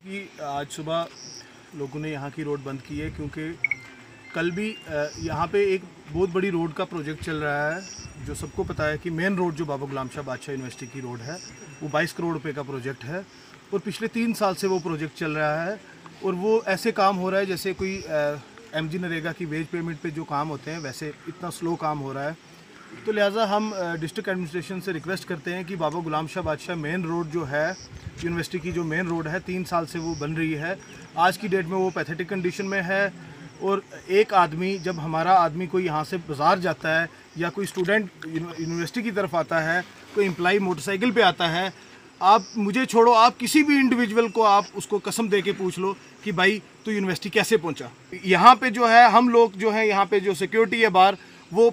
कि आज सुबह लोगों ने यहाँ की रोड बंद की है क्योंकि कल भी यहाँ पे एक बहुत बड़ी रोड का प्रोजेक्ट चल रहा है। जो सबको पता है कि मेन रोड जो बाबा गुलाम शाह बादशाह यूनिवर्सिटी की रोड है वो 22 करोड़ रुपए का प्रोजेक्ट है और पिछले 3 साल से वो प्रोजेक्ट चल रहा है और वो ऐसे काम हो रहा है जैसे कोई MG नरेगा की वेज पेमेंट पे जो काम होते हैं वैसे इतना स्लो काम हो रहा है। तो लिहाजा हम डिस्ट्रिक्ट एडमिनिस्ट्रेशन से रिक्वेस्ट करते हैं कि बाबा गुलाम शाह बादशाह मेन रोड जो है यूनिवर्सिटी की जो मेन रोड है 3 साल से वो बन रही है, आज की डेट में वो पैथेटिक कंडीशन में है। और एक आदमी जब हमारा आदमी कोई यहाँ से बाज़ार जाता है या कोई स्टूडेंट यूनिवर्सिटी की तरफ आता है, कोई एम्प्लॉई मोटरसाइकिल पे आता है, आप मुझे छोड़ो आप किसी भी इंडिविजुअल को आप उसको कसम दे के पूछ लो कि भाई तू यूनिवर्सिटी कैसे पहुँचा। यहाँ पे जो है हम लोग जो है यहाँ पे जो सिक्योरिटी है बाहर वो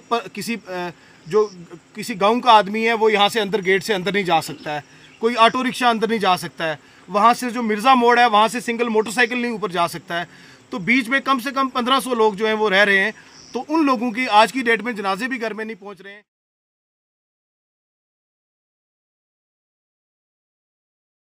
किसी गांव का आदमी है वो यहाँ से अंदर गेट से अंदर नहीं जा सकता है, कोई ऑटो रिक्शा अंदर नहीं जा सकता है, वहाँ से जो मिर्ज़ा मोड़ है वहाँ से सिंगल मोटरसाइकिल नहीं ऊपर जा सकता है। तो बीच में कम से कम 1500 लोग जो हैं वो रह रहे हैं। तो उन लोगों की आज की डेट में जनाजे भी घर में नहीं पहुँच रहे हैं।